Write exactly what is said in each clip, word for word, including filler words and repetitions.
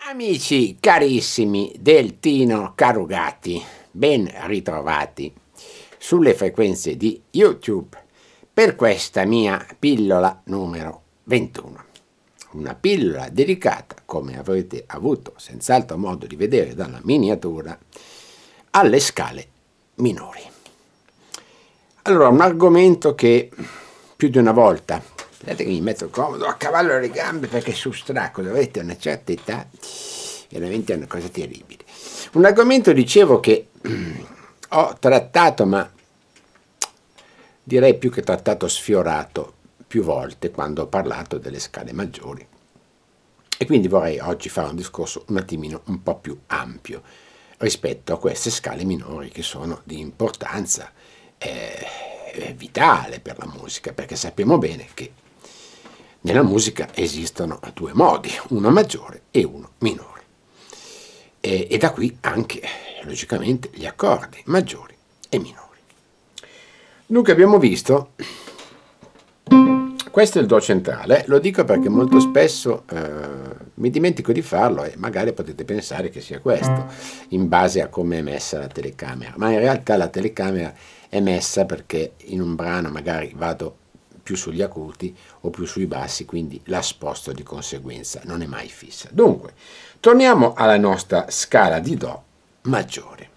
Amici carissimi del Tino Carugati, ben ritrovati sulle frequenze di YouTube per questa mia pillola numero ventuno. Una pillola dedicata, come avrete avuto senz'altro modo di vedere dalla miniatura, alle scale minori. Allora, un argomento che più di una volta, vedete che mi metto comodo a cavallo alle gambe perché su stracco, avete una certa età, veramente è una cosa terribile. Un argomento, dicevo, che ho trattato, ma direi più che trattato, sfiorato più volte quando ho parlato delle scale maggiori. E quindi vorrei oggi fare un discorso un attimino un po' più ampio rispetto a queste scale minori che sono di importanza eh, vitale per la musica, perché sappiamo bene che nella musica esistono due modi, uno maggiore e uno minore. E, e da qui anche, logicamente, gli accordi maggiori e minori. Dunque abbiamo visto, questo è il Do centrale, lo dico perché molto spesso eh, mi dimentico di farlo e magari potete pensare che sia questo, in base a come è messa la telecamera, ma in realtà la telecamera è messa perché in un brano magari vado più sugli acuti o più sui bassi, quindi la sposto di conseguenza, non è mai fissa. Dunque, torniamo alla nostra scala di Do maggiore.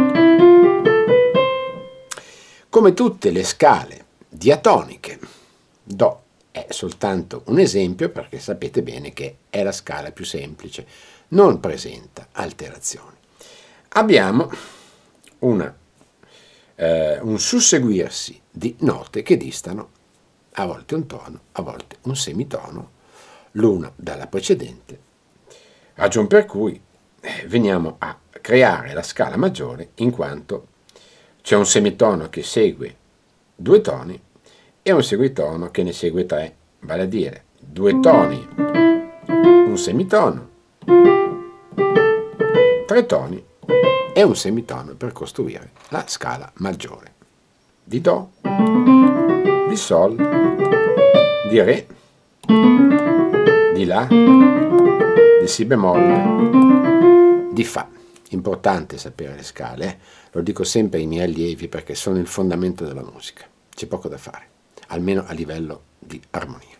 Come tutte le scale diatoniche, Do è soltanto un esempio perché sapete bene che è la scala più semplice, non presenta alterazioni. Abbiamo una, eh, un susseguirsi di note che distano a volte un tono, a volte un semitono, l'una dalla precedente, ragion per cui eh, veniamo a creare la scala maggiore in quanto c'è un semitono che segue due toni e un seguitono che ne segue tre, vale a dire due toni, un semitono, tre toni e un semitono per costruire la scala maggiore di Do, di Sol, di Re, di La, di Si bemolle, di Fa. Importante sapere le scale, eh? Lo dico sempre ai miei allievi perché sono il fondamento della musica, c'è poco da fare, almeno a livello di armonia.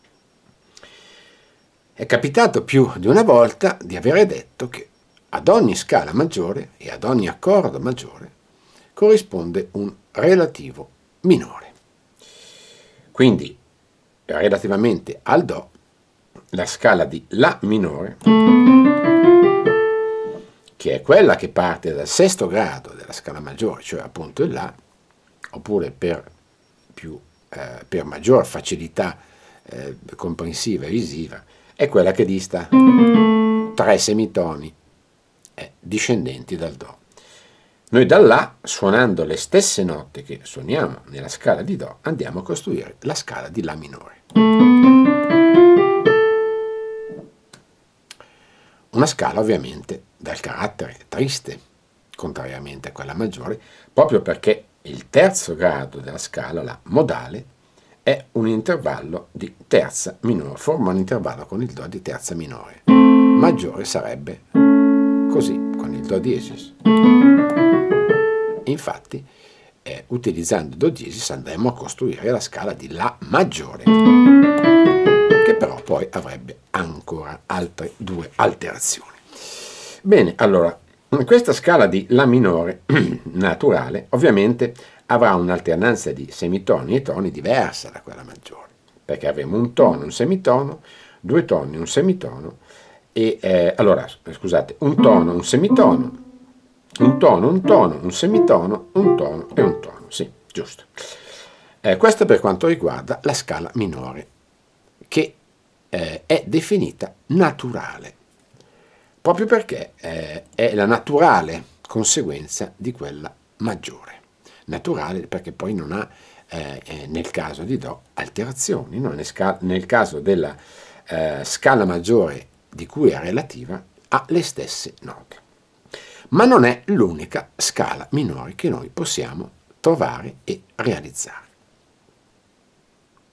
È capitato più di una volta di avere detto che ad ogni scala maggiore e ad ogni accordo maggiore corrisponde un relativo minore. Quindi, relativamente al Do, la scala di La minore, che è quella che parte dal sesto grado della scala maggiore, cioè appunto il La, oppure per, più, eh, per maggior facilità eh, comprensiva e visiva, è quella che dista tre semitoni eh, discendenti dal Do. Noi dal La, suonando le stesse note che suoniamo nella scala di Do, andiamo a costruire la scala di La minore. Una scala ovviamente dal carattere triste, contrariamente a quella maggiore, proprio perché il terzo grado della scala, la modale, è un intervallo di terza minore, forma un intervallo con il Do di terza minore. Maggiore sarebbe così, con il Do diesis. Infatti, eh, utilizzando Do diesis andremo a costruire la scala di La maggiore, che però poi avrebbe ancora altre due alterazioni. Bene, allora, questa scala di La minore naturale ovviamente avrà un'alternanza di semitoni e toni diversa da quella maggiore, perché avremo un tono, un semitono, due toni, un semitono, e eh, allora, scusate, un tono, un semitono, un tono, un tono, un semitono, un tono e un tono, sì, giusto. Eh, questo per quanto riguarda la scala minore, che eh, è definita naturale, proprio perché eh, è la naturale conseguenza di quella maggiore. Naturale perché poi non ha, eh, nel caso di Do, alterazioni, no? nel, nel caso della eh, scala maggiore di cui è relativa, ha le stesse note. Ma non è l'unica scala minore che noi possiamo trovare e realizzare.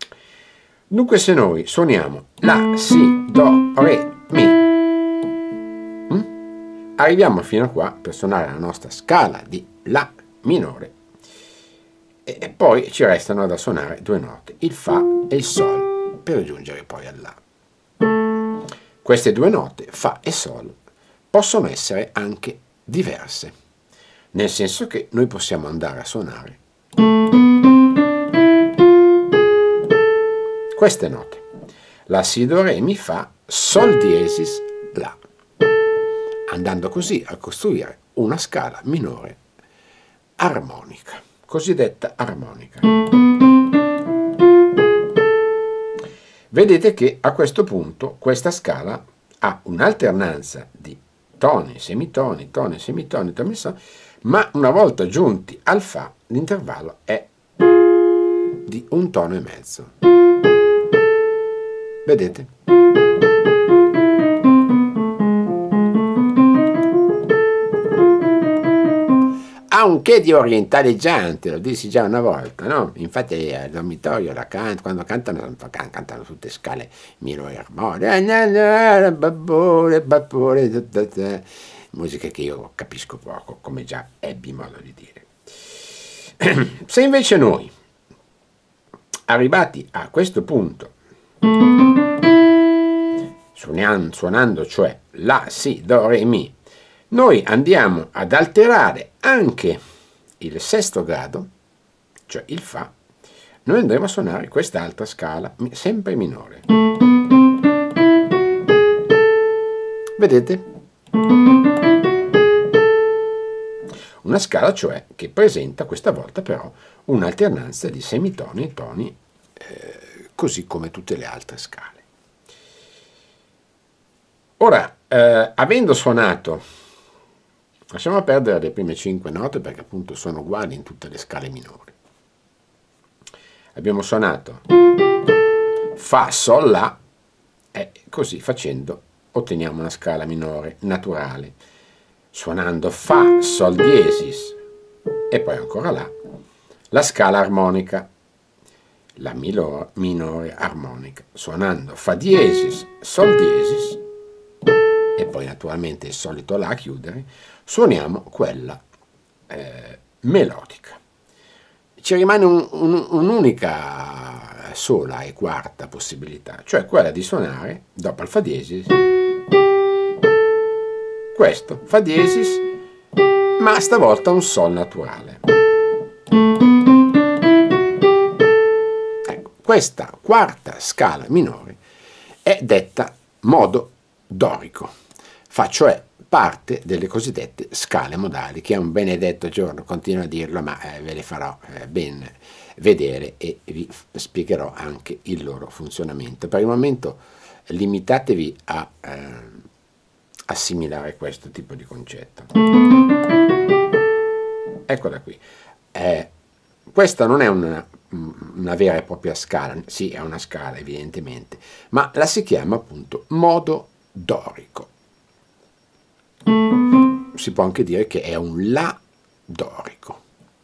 Dunque se noi suoniamo La, Si, Do, Re, Mi, Arriviamo fino a qua per suonare la nostra scala di La minore e poi ci restano da suonare due note, il Fa e il Sol, per giungere poi al La. Queste due note, Fa e Sol, possono essere anche diverse, nel senso che noi possiamo andare a suonare queste note: La, Si, Do, Re, Mi, Fa, Sol diesis, La, andando così a costruire una scala minore armonica, cosiddetta armonica. Vedete che a questo punto questa scala ha un'alternanza di toni, semitoni, toni, semitoni, toni, semitoni, ma una volta giunti al Fa l'intervallo è di un tono e mezzo. Vedete? Ha un che di orientaleggiante, lo dissi già una volta, no? Infatti al dormitorio la can quando cantano, cantano tutte scale minori armoniche, musiche che io capisco poco, come già ebbi modo di dire. Se invece noi, arrivati a questo punto, suonando, suonando cioè La, Si, Do, Re, Mi, noi andiamo ad alterare anche il sesto grado, cioè il Fa, noi andremo a suonare quest'altra scala, sempre minore. Vedete? Una scala cioè che presenta questa volta però un'alternanza di semitoni e toni, eh, così come tutte le altre scale. Ora, eh, avendo suonato, lasciamo perdere le prime cinque note perché appunto sono uguali in tutte le scale minori. Abbiamo suonato Fa, Sol, La e così facendo otteniamo una scala minore naturale. Suonando Fa, Sol diesis e poi ancora La, la scala armonica, la minore armonica. Suonando Fa diesis, Sol diesis e poi naturalmente il solito La a chiudere, suoniamo quella eh, melodica. Ci rimane un'unica un, un sola e quarta possibilità, cioè quella di suonare dopo il Fa diesis questo, Fa diesis, ma stavolta un Sol naturale. Ecco, questa quarta scala minore è detta modo dorico, fa cioè parte delle cosiddette scale modali, che è un benedetto giorno, continuo a dirlo, ma eh, ve le farò eh, ben vedere e vi spiegherò anche il loro funzionamento. Per il momento limitatevi a eh, assimilare questo tipo di concetto. Eccola qui. Eh, questa non è una, una vera e propria scala, sì è una scala evidentemente, ma la si chiama appunto modo dorico. Si può anche dire che è un La dorico.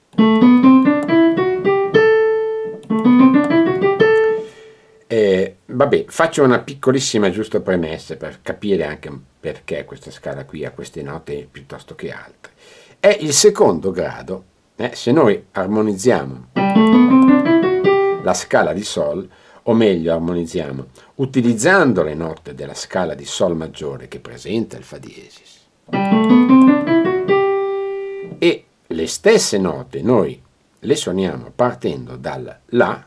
Eh, vabbè, faccio una piccolissima giusta premessa per capire anche perché questa scala qui ha queste note piuttosto che altre. È il secondo grado, eh, se noi armonizziamo la scala di Sol, o meglio armonizziamo utilizzando le note della scala di Sol maggiore che presenta il Fa diesis, e le stesse note noi le suoniamo partendo dal La,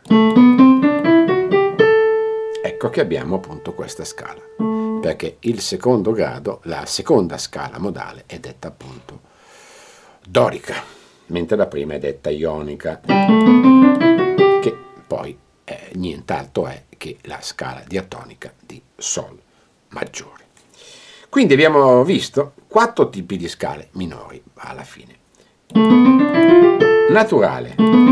ecco che abbiamo appunto questa scala, perché il secondo grado, la seconda scala modale, è detta appunto dorica, mentre la prima è detta ionica, che poi eh, nient'altro è che la scala diatonica di Sol maggiore. Quindi abbiamo visto quattro tipi di scale minori alla fine: naturale,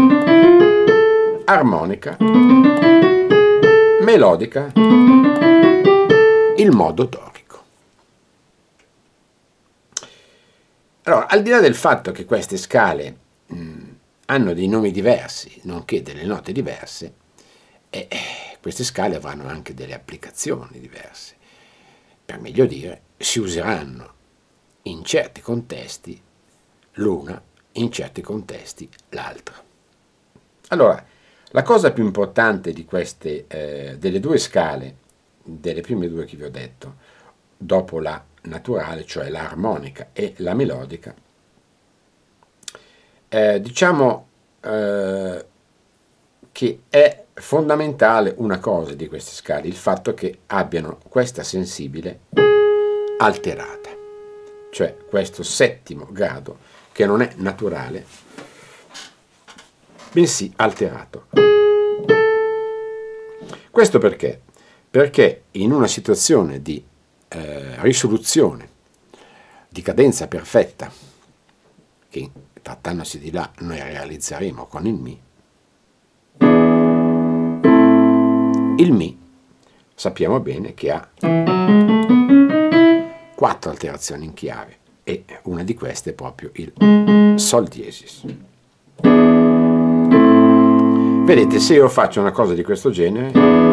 armonica, melodica, il modo dorico. Allora, al di là del fatto che queste scale mh, hanno dei nomi diversi, nonché delle note diverse, e eh, queste scale avranno anche delle applicazioni diverse. Per meglio dire, si useranno in certi contesti l'una, in certi contesti l'altra. Allora, la cosa più importante di queste, eh, delle due scale, delle prime due che vi ho detto, dopo la naturale, cioè l'armonica e la melodica, eh, diciamo eh, che è fondamentale una cosa di queste scale, il fatto che abbiano questa sensibile alterata, cioè questo settimo grado che non è naturale, bensì alterato. Questo perché? Perché in una situazione di eh, risoluzione, di cadenza perfetta, che trattandosi di La noi realizzeremo con il Mi, il Mi sappiamo bene che ha quattro alterazioni in chiave e una di queste è proprio il Sol diesis. Vedete, se io faccio una cosa di questo genere,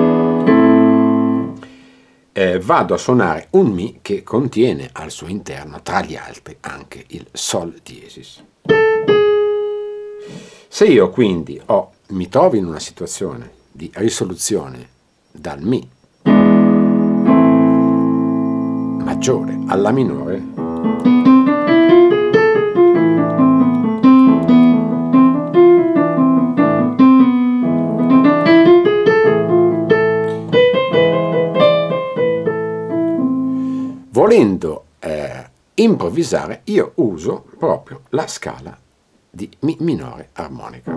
eh, vado a suonare un Mi che contiene al suo interno, tra gli altri, anche il Sol diesis. Se io quindi ho, mi trovo in una situazione di risoluzione dal Mi maggiore alla minore, volendo eh, improvvisare, io uso proprio la scala di Mi minore armonica.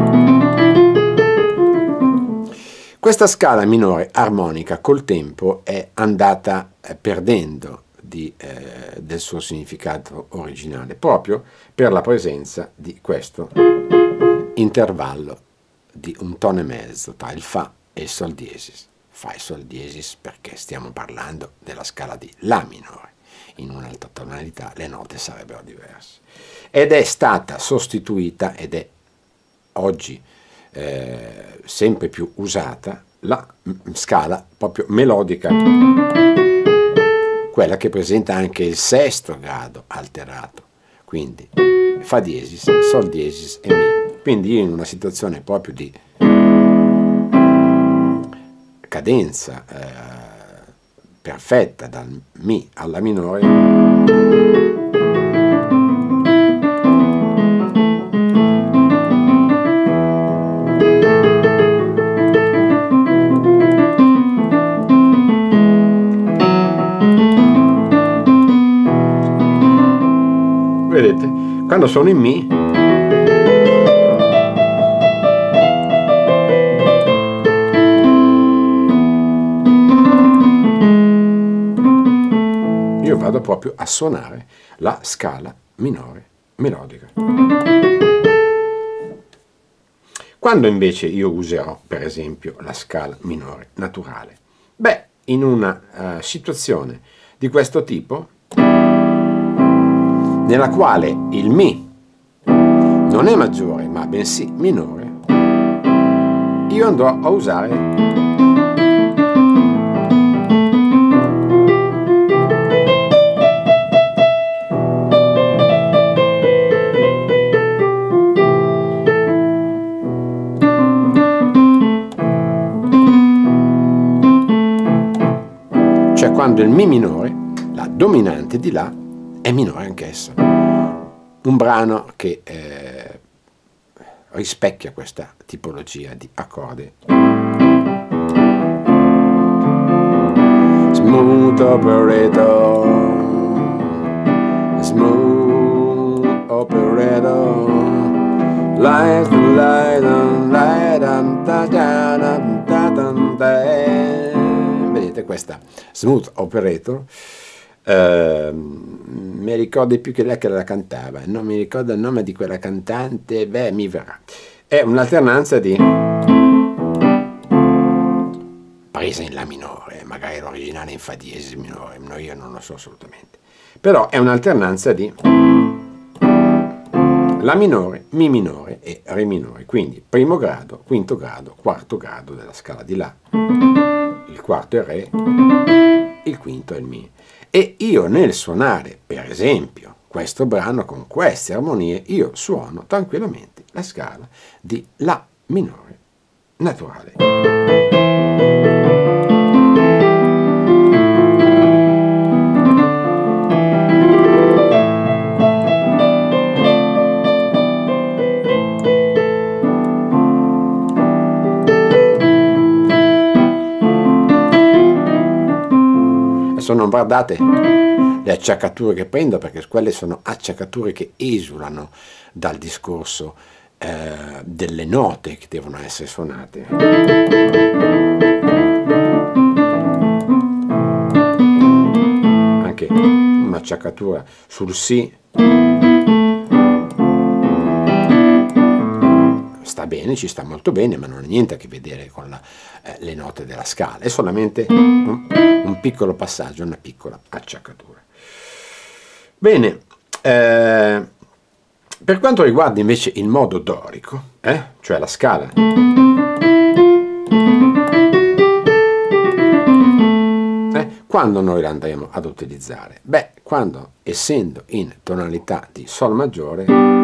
Questa scala minore armonica col tempo è andata eh, perdendo di, eh, del suo significato originale, proprio per la presenza di questo intervallo di un tono e mezzo tra il Fa e il Sol diesis. Fa e Sol diesis perché stiamo parlando della scala di La minore. In un'altra tonalità le note sarebbero diverse. Ed è stata sostituita, ed è oggi eh, sempre più usata, la scala proprio melodica, quella che presenta anche il sesto grado alterato, quindi Fa diesis, Sol diesis e Mi. Quindi io in una situazione proprio di cadenza eh, perfetta dal Mi alla minore, vedete, quando sono in Mi io vado proprio a suonare la scala minore melodica. Quando invece io userò, per esempio, la scala minore naturale? Beh, in una uh, situazione di questo tipo, nella quale il Mi non è maggiore ma bensì minore, io andrò a usare cioè quando il Mi minore, la dominante di La, è minore anch'essa. Un brano che eh, rispecchia questa tipologia di accordi. Smooth operator, smooth operator, light and light and light and da da da da da da. Vedete questa smooth operator? Uh, mi ricordo più che lei che la cantava, non mi ricordo il nome di quella cantante, beh, mi verrà. È un'alternanza di presa in La minore, magari l'originale in Fa diesis minore, no, io non lo so assolutamente, però è un'alternanza di La minore, Mi minore e Re minore, quindi primo grado, quinto grado, quarto grado della scala di La, il quarto è Re, il quinto è il Mi. E io nel suonare, per esempio, questo brano con queste armonie, io suono tranquillamente la scala di La minore naturale. Adesso non guardate le acciaccature che prendo, perché quelle sono acciaccature che esulano dal discorso eh, delle note che devono essere suonate. Anche un'acciaccatura sul Si sta bene, ci sta molto bene, ma non ha niente a che vedere con la, eh, le note della scala, è solamente un, un piccolo passaggio, una piccola acciaccatura. Bene, eh, per quanto riguarda invece il modo dorico, eh, cioè la scala eh, quando noi la andremo ad utilizzare? Beh, quando, essendo in tonalità di Sol maggiore,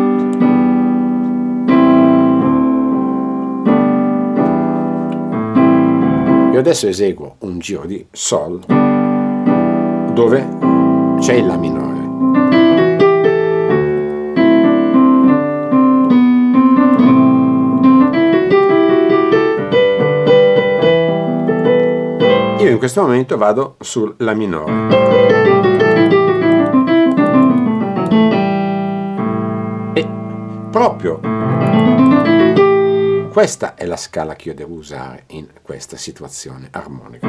io adesso eseguo un giro di Sol dove c'è il La minore. Io in questo momento vado sul La minore. E proprio questa è la scala che io devo usare in questa situazione armonica.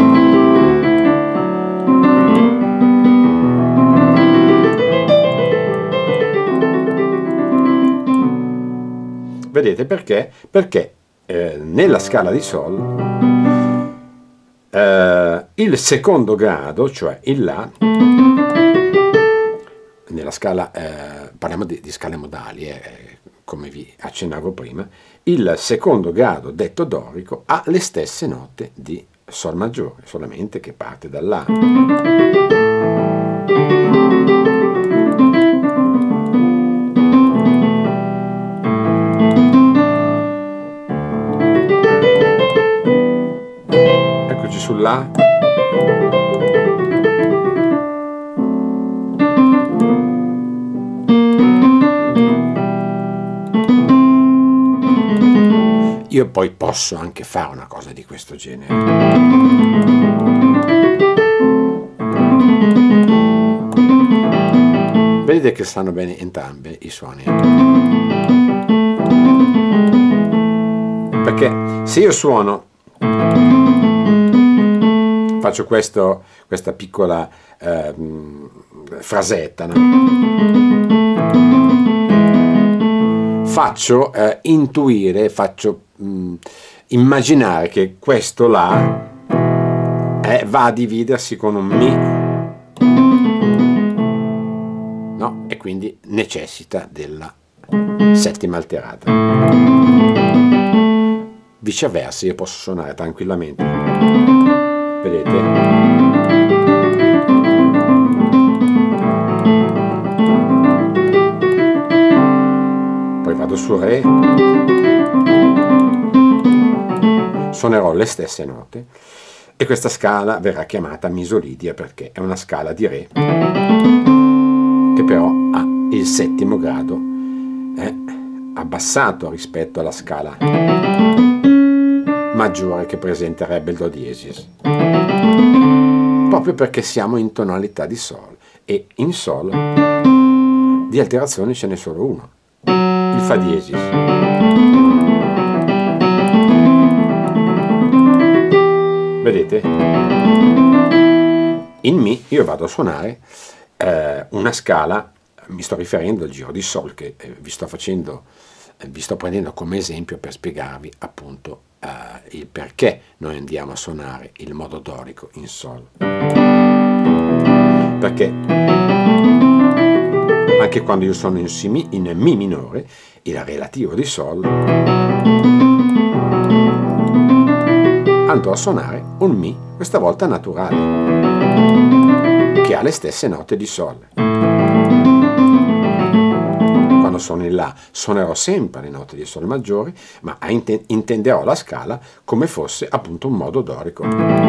Vedete perché? Perché eh, nella scala di Sol eh, il secondo grado, cioè il La, nella scala, eh, parliamo di, di scale modali, eh, come vi accennavo prima, il secondo grado detto dorico ha le stesse note di Sol maggiore, solamente che parte dal La. Eccoci sul La. Io poi posso anche fare una cosa di questo genere. Vedete che stanno bene entrambi i suoni. Perché se io suono, faccio questo, questa piccola eh, frasetta, no? Faccio eh, intuire, faccio mh, immaginare che questo La eh, va a dividersi con un Mi, no? E quindi necessita della settima alterata. Viceversa io posso suonare tranquillamente, vedete? Vado su Re, suonerò le stesse note e questa scala verrà chiamata misolidia perché è una scala di Re che però ha il settimo grado eh, abbassato rispetto alla scala maggiore che presenterebbe il Do diesis, proprio perché siamo in tonalità di Sol e in Sol di alterazioni ce n'è solo uno, il Fa diesis. Vedete? In Mi io vado a suonare eh, una scala, mi sto riferendo al giro di Sol che eh, vi sto facendo, eh, vi sto prendendo come esempio per spiegarvi appunto eh, il perché noi andiamo a suonare il modo dorico in Sol. Perché anche quando io sono in, si, mi, in Mi minore, il relativo di Sol, andrò a suonare un Mi, questa volta naturale. che ha le stesse note di Sol. Quando sono in La suonerò sempre le note di Sol maggiori, ma intenderò la scala come fosse appunto un modo dorico.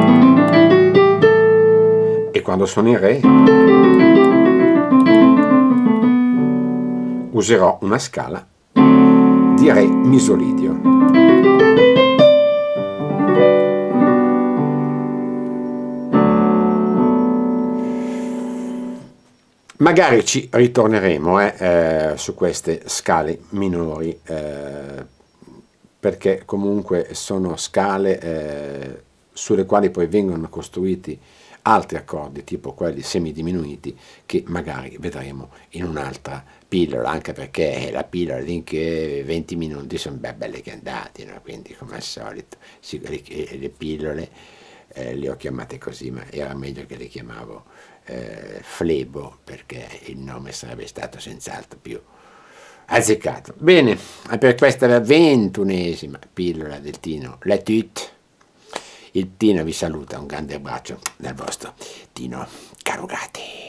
E quando sono in Re userò una scala di Re misolidio. Magari ci ritorneremo eh, eh, su queste scale minori, eh, perché comunque sono scale eh, sulle quali poi vengono costruiti altri accordi, tipo quelli semidiminuiti, che magari vedremo in un'altra pillola, anche perché la pillola lì che venti minuti sono belli che andati, no? Quindi come al solito sì, le, le pillole eh, le ho chiamate così, ma era meglio che le chiamavo eh, flebo, perché il nome sarebbe stato senz'altro più azzeccato. Bene, per questa la ventunesima pillola del Tino Latut. Il Tino vi saluta, un grande abbraccio dal vostro Tino Carugati.